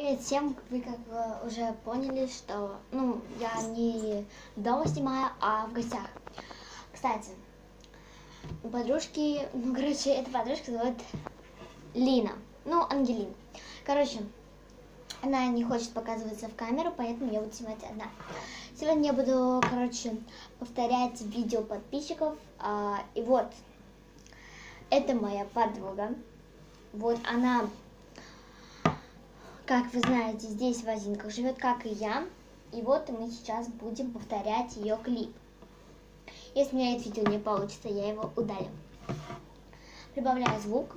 Привет всем! Вы уже поняли, что я не дома снимаю, а в гостях. Кстати, у подружки, эта подружка зовут Лина, Ангелина. Она не хочет показываться в камеру, поэтому я буду снимать одна. Сегодня я буду, повторять видео подписчиков. И вот, это моя подруга. Вот она, как вы знаете, здесь в Озинках живет, как и я. И вот мы сейчас будем повторять ее клип. Если у меня это видео не получится, я его удалю. Прибавляю звук.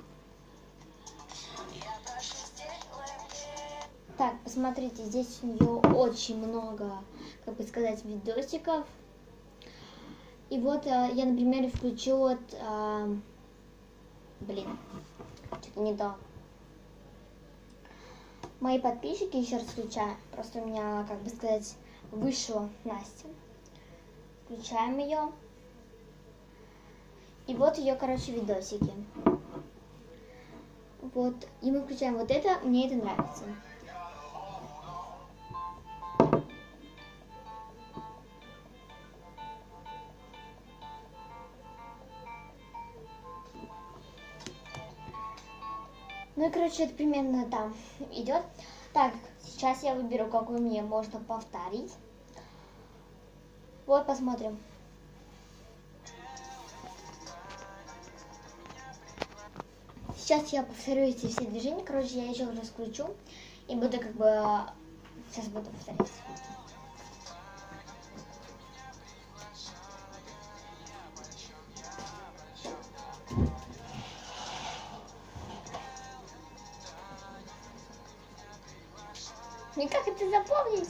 Так, посмотрите, здесь у нее очень много, видосиков. И вот я, например, включу что-то не то. Мои подписчики, еще раз включаю. Просто у меня, вышла Настя. Включаем ее. И вот ее, видосики. Вот. И мы включаем вот это. Мне это нравится. Это примерно там идет. Так, сейчас я выберу, какую мне можно повторить. Вот, посмотрим. Сейчас я повторю эти все движения. Я еще раз включу. И буду сейчас буду повторять. И как это запомнить?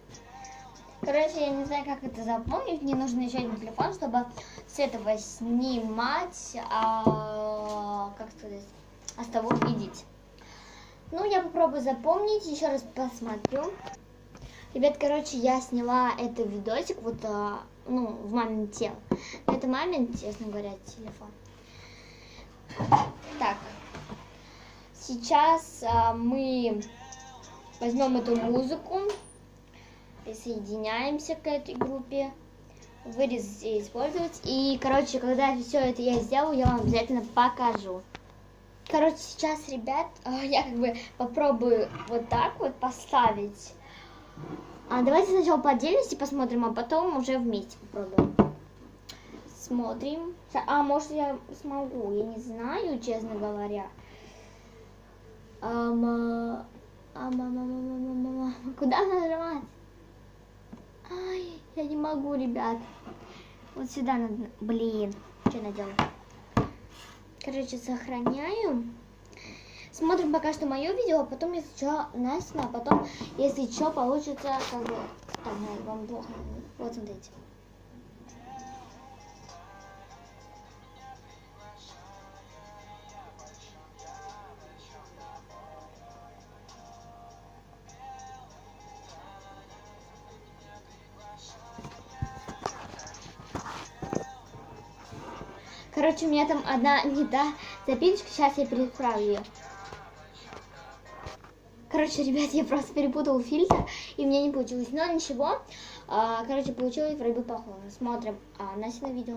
Я не знаю, как это запомнить. Мне нужно еще один телефон, чтобы с этого снимать, с того видеть. Я попробую запомнить, еще раз посмотрю. Ребят, я сняла этот видосик в мамин тело. Это мамин, честно говоря, телефон. Так, сейчас мы возьмем эту музыку, присоединяемся к этой группе, вырезать и использовать. И, когда все это я сделаю, я вам обязательно покажу. Сейчас, ребят, я попробую вот так вот поставить. Давайте сначала по отдельности посмотрим, а потом уже вместе попробуем. Смотрим. Может я смогу, я не знаю, честно говоря. Куда нажимать? Ай, я не могу, ребят. Вот сюда надо. Блин, что наделать? Сохраняю. Смотрим пока что мое видео, а потом, если что, Настя, а потом, если что, получится, Так, вам плохо. Вот, смотрите. У меня там одна не та записочка, сейчас я переправлю ее. Ребят, я просто перепутала фильтр, и у меня не получилось. Но ничего, получилось вроде бы похоже. Смотрим Настя на видео.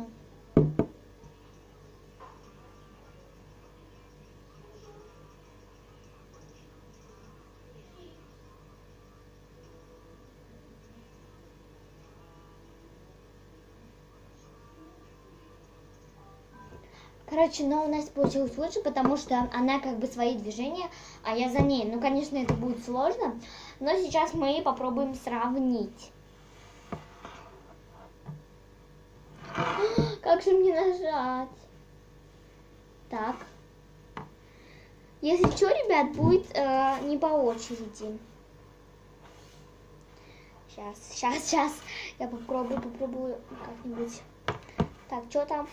Но у нас получилось лучше, потому что она свои движения, а я за ней. Конечно, это будет сложно, но сейчас мы попробуем сравнить. Как же мне нажать? Так. Если что, ребят, будет не по очереди. Сейчас. Я попробую как-нибудь. Так, что там?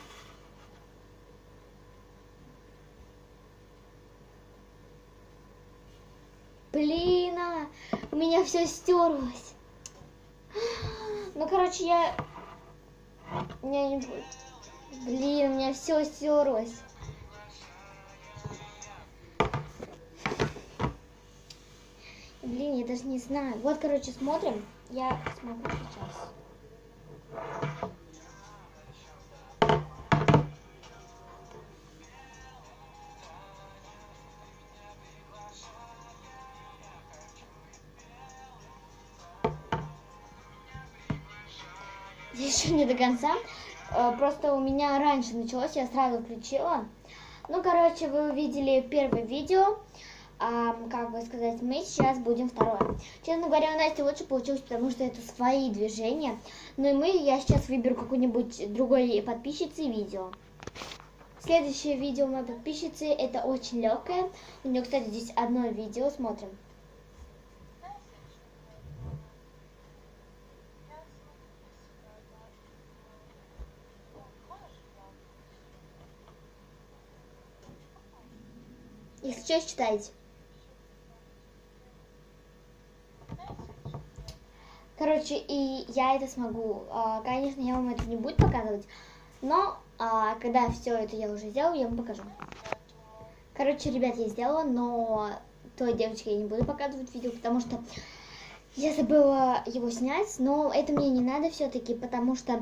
Блин, у меня все стерлось. Я... У меня не будет. Блин, у меня все стерлось. Блин, я даже не знаю. Вот, короче, смотрим. Я смогу сейчас. Еще не до конца. Просто у меня раньше началось, я сразу включила. Ну, короче, вы увидели первое видео. Как бы сказать, мы сейчас будем второе. Честно говоря, у Насти лучше получилось, потому что это свои движения. Ну и я сейчас выберу какой-нибудь другой подписчицы видео. Следующее видео моей подписчицы, это очень легкое. У нее, кстати, здесь одно видео, смотрим. Если что, читайте. Короче, и я это смогу. Конечно, я вам это не буду показывать, но когда все это я уже сделаю, я вам покажу. Короче, ребят, я сделала, но той девочке я не буду показывать видео, потому что я забыла его снять, но это мне не надо все-таки, потому что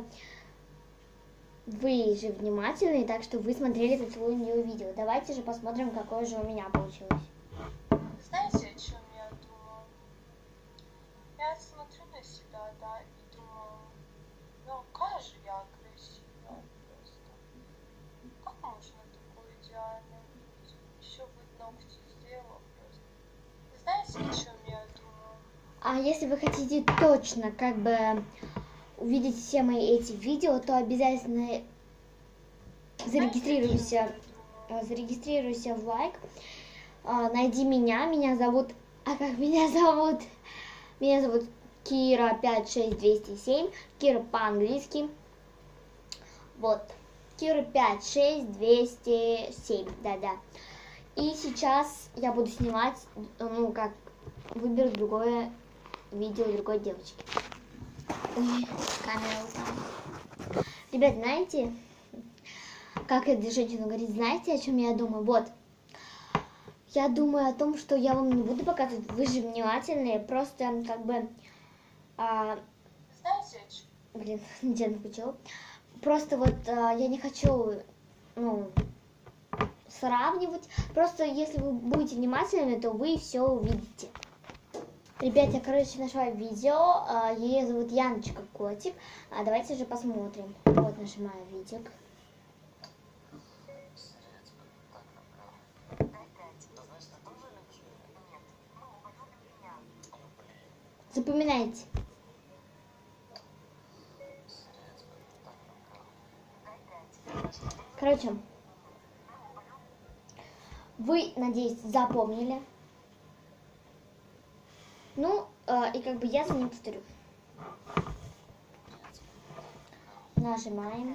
вы же внимательны, так что вы смотрели это у нее видео. Давайте же посмотрим, какое же у меня получилось. Знаете, о чем я думала? Я смотрю на себя, да, и думаю, ну какая же я красивая просто. Как можно такое идеально быть? Еще вот ногти сделала просто. Знаете, о чем я думаю? А если вы хотите точно как бы увидеть все мои эти видео, то обязательно зарегистрируйся в лайк. Найди меня зовут, как меня зовут? Меня зовут Кира 56207, Кира по-английски. Вот, Кира 56207, да-да. И сейчас я буду снимать, ну, как выберу другое видео другой девочки. Ой, камера упала. Ребят, знаете, как эта женщина говорит, знаете, о чем я думаю? Вот, я думаю о том, что я вам не буду показывать, вы же внимательные, просто как бы, Знаете, о чем? блин, ничего не включила. Просто вот я не хочу, ну, сравнивать, просто если вы будете внимательны, то вы все увидите. Ребят, я, короче, нашла видео, ее зовут Яночка Котик, давайте же посмотрим. Вот нажимаю видео. Запоминайте. Короче, вы, надеюсь, запомнили. Ну, и как бы я за ним повторю. Нажимаем.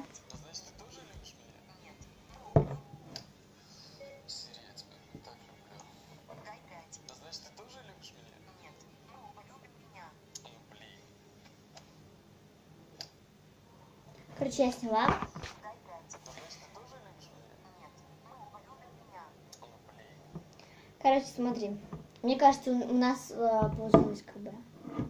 Короче, я сняла. Короче, смотри. Мне кажется, у нас получилось как бы.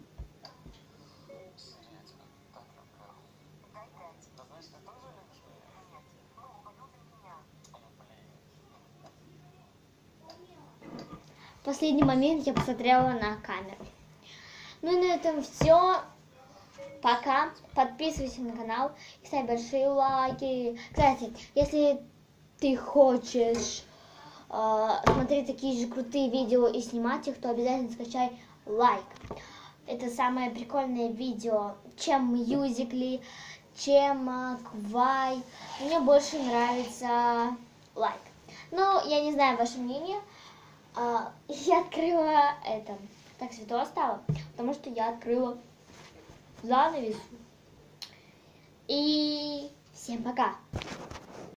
В последний момент я посмотрела на камеру. Ну и на этом все. Пока. Подписывайся на канал и ставь большие лайки. Кстати, если ты хочешь смотреть такие же крутые видео и снимать их, то обязательно скачай лайк. Это самое прикольное видео, чем Мьюзикли, чем Квай. Мне больше нравится лайк. Ну, я не знаю ваше мнение. Я открыла это. Так светло стало, потому что я открыла занавес. И всем пока.